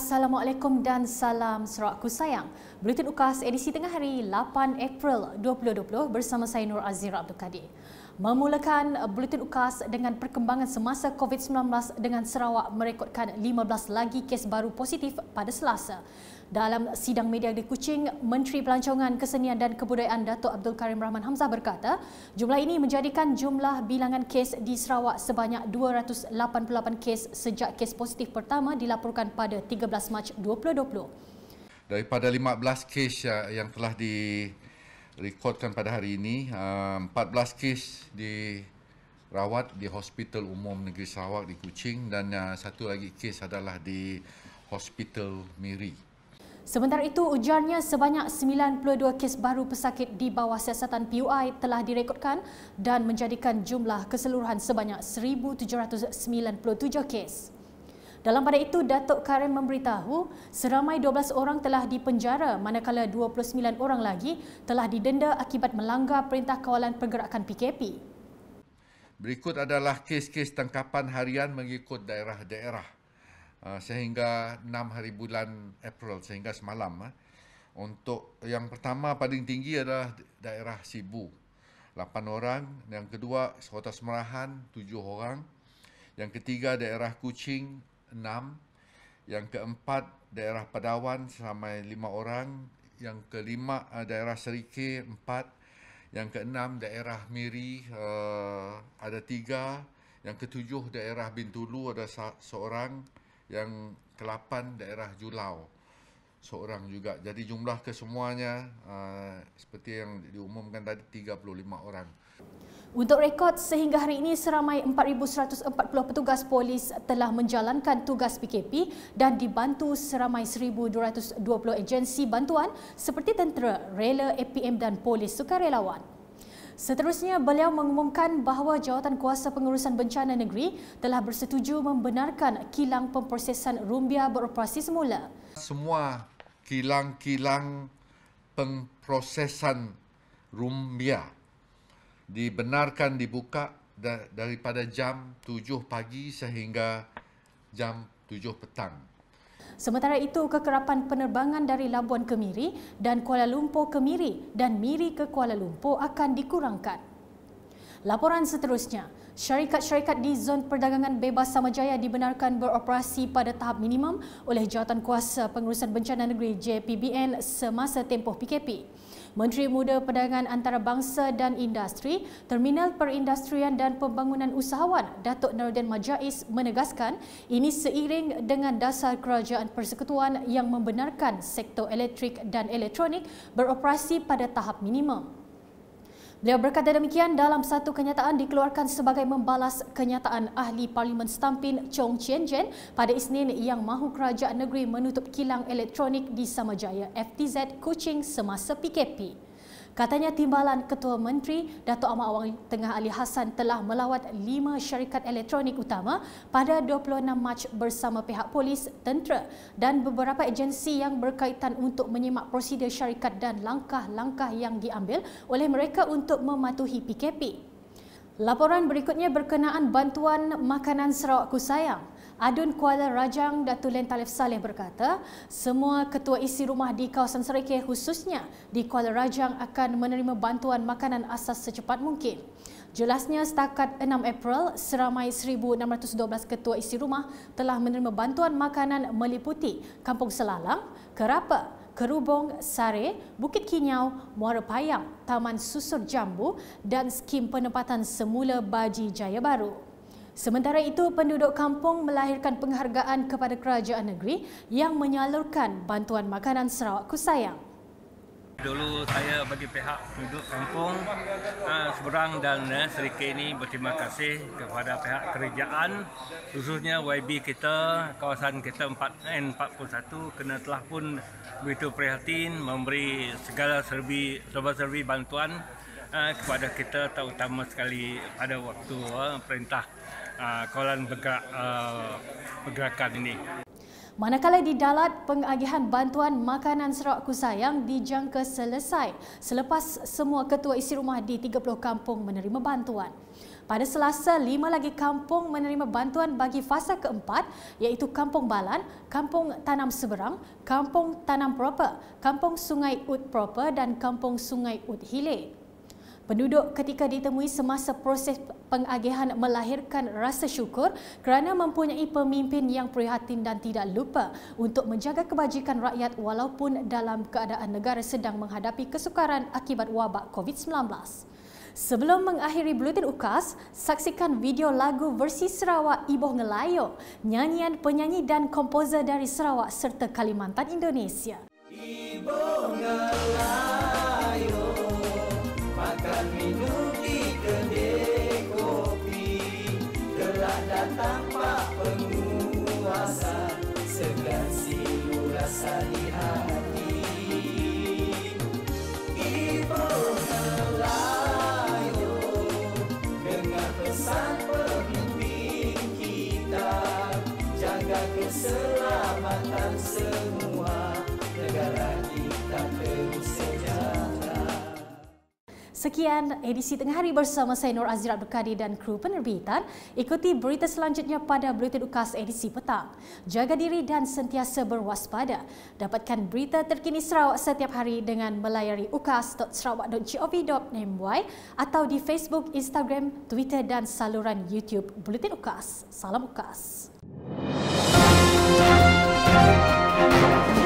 Assalamualaikum dan salam Sarawak ku sayang. Buletin UKAS edisi tengah hari 8 April 2020 bersama saya Nur Azira Abdul Kadir. Memulakan buletin UKAS dengan perkembangan semasa COVID-19 dengan Sarawak merekodkan 15 lagi kes baru positif pada Selasa. Dalam sidang media di Kuching, Menteri Pelancongan Kesenian dan Kebudayaan Datuk Abdul Karim Rahman Hamzah berkata, jumlah ini menjadikan jumlah bilangan kes di Sarawak sebanyak 288 kes sejak kes positif pertama dilaporkan pada 13 Mac 2020. Daripada 15 kes yang telah direkodkan pada hari ini, 14 kes dirawat di Hospital Umum Negeri Sarawak di Kuching dan satu lagi kes adalah di Hospital Miri. Sementara itu, ujarnya sebanyak 92 kes baru pesakit di bawah siasatan PUI telah direkodkan dan menjadikan jumlah keseluruhan sebanyak 1,797 kes. Dalam pada itu, Datuk Karim memberitahu seramai 12 orang telah dipenjara manakala 29 orang lagi telah didenda akibat melanggar Perintah Kawalan Pergerakan PKP. Berikut adalah kes-kes tangkapan harian mengikut daerah-daerah. Sehingga 6 hari bulan April, sehingga semalam. Untuk yang pertama paling tinggi adalah daerah Sibu, 8 orang. Yang kedua Kota Semerahan, 7 orang. Yang ketiga daerah Kuching, 6. Yang keempat daerah Padawan sampai 5 orang. Yang kelima daerah Serike, 4. Yang keenam daerah Miri, ada 3. Yang ketujuh daerah Bintulu, ada seorang. Yang ke-8 daerah Julau, seorang juga. Jadi jumlah kesemuanya seperti yang diumumkan tadi 35 orang. Untuk rekod sehingga hari ini seramai 4,140 petugas polis telah menjalankan tugas PKP dan dibantu seramai 1,220 agensi bantuan seperti tentera, rela, APM dan polis sukarelawan. Seterusnya, beliau mengumumkan bahawa Jawatankuasa Pengurusan Bencana Negeri telah bersetuju membenarkan kilang pemprosesan Rumbia beroperasi semula. Semua kilang-kilang pemprosesan Rumbia dibenarkan dibuka daripada jam 7 pagi sehingga jam 7 petang. Sementara itu, kekerapan penerbangan dari Labuan ke Miri dan Kuala Lumpur ke Miri dan Miri ke Kuala Lumpur akan dikurangkan. Laporan seterusnya, syarikat-syarikat di Zon Perdagangan Bebas Samajaya dibenarkan beroperasi pada tahap minimum oleh Jawatankuasa Pengurusan Bencana Negeri JPBN semasa tempoh PKP. Menteri Muda Perdagangan Antarabangsa dan Industri, Terminal Perindustrian dan Pembangunan Usahawan Datuk Nordin Majais menegaskan ini seiring dengan dasar Kerajaan Persekutuan yang membenarkan sektor elektrik dan elektronik beroperasi pada tahap minimum. Beliau berkata demikian dalam satu kenyataan dikeluarkan sebagai membalas kenyataan Ahli Parlimen Stampin Chong Chien Jen pada Isnin yang mahu kerajaan negeri menutup kilang elektronik di Samajaya FTZ Kuching semasa PKP. Katanya timbalan Ketua Menteri Datuk Ahmad Awang Tengah Ali Hassan telah melawat 5 syarikat elektronik utama pada 26 Mac bersama pihak polis, tentera dan beberapa agensi yang berkaitan untuk menyimak prosedur syarikat dan langkah-langkah yang diambil oleh mereka untuk mematuhi PKP. Laporan berikutnya berkenaan bantuan makanan Sarawak ku sayang. Adun Kuala Rajang Datuk Len Talif Saleh berkata, semua ketua isi rumah di kawasan Serikeh khususnya di Kuala Rajang akan menerima bantuan makanan asas secepat mungkin. Jelasnya setakat 6 April, seramai 1,612 ketua isi rumah telah menerima bantuan makanan meliputi Kampung Selalang, Kerapa, Kerubong, Sare, Bukit Kinyau, Muara Payang, Taman Susur Jambu dan skim penempatan semula Baji Jaya Baru. Sementara itu, penduduk kampung melahirkan penghargaan kepada kerajaan negeri yang menyalurkan bantuan makanan Sarawak ku sayang. Dulu saya bagi pihak penduduk kampung Seberang dan Serikeh ini berterima kasih kepada pihak kerajaan, khususnya YB kita, kawasan kita N41 kerana telah pun begitu prihatin memberi segala serba-serbi bantuan kepada kita, terutama sekali pada waktu perintah kawalan pergerakan ini. Manakala di Dalat, pengagihan bantuan makanan Sarawak ku sayang dijangka selesai selepas semua ketua isi rumah di 30 kampung menerima bantuan. Pada Selasa, 5 lagi kampung menerima bantuan bagi fasa keempat iaitu Kampung Balan, Kampung Tanam Seberang, Kampung Tanam Proper, Kampung Sungai Ud Proper dan Kampung Sungai Ud Hilir. Penduduk ketika ditemui semasa proses pengagihan melahirkan rasa syukur kerana mempunyai pemimpin yang prihatin dan tidak lupa untuk menjaga kebajikan rakyat walaupun dalam keadaan negara sedang menghadapi kesukaran akibat wabak COVID-19. Sebelum mengakhiri Buletin UKAS, saksikan video lagu versi Sarawak Iboh Ngelayo, nyanyian penyanyi dan komposer dari Sarawak serta Kalimantan, Indonesia. Iboh Ngelayo, makan minum di kedai kopi, telah datang Pak Penguasa, segan silu rasa di hati. Iboh Ngelayo, dengar pesan pemimpin kita, jaga keselamatan semua, negara kita terus sejahtera. Sekian edisi Tengah Hari bersama saya Nur Azira Abdul Kadir dan kru penerbitan. Ikuti berita selanjutnya pada Buletin UKAS edisi petang. Jaga diri dan sentiasa berwaspada. Dapatkan berita terkini Sarawak setiap hari dengan melayari ukas.sarawak.gov.my atau di Facebook, Instagram, Twitter dan saluran YouTube Buletin UKAS. Salam UKAS.